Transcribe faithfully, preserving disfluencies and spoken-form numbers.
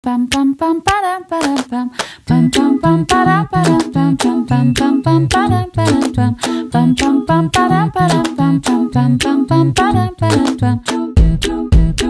Pam pam pam padam padam pam pam pam pam padam padam pam pam pam pam pam padam padam pam pam pam pam padam padam pam pam pam pam pam padam padam pam.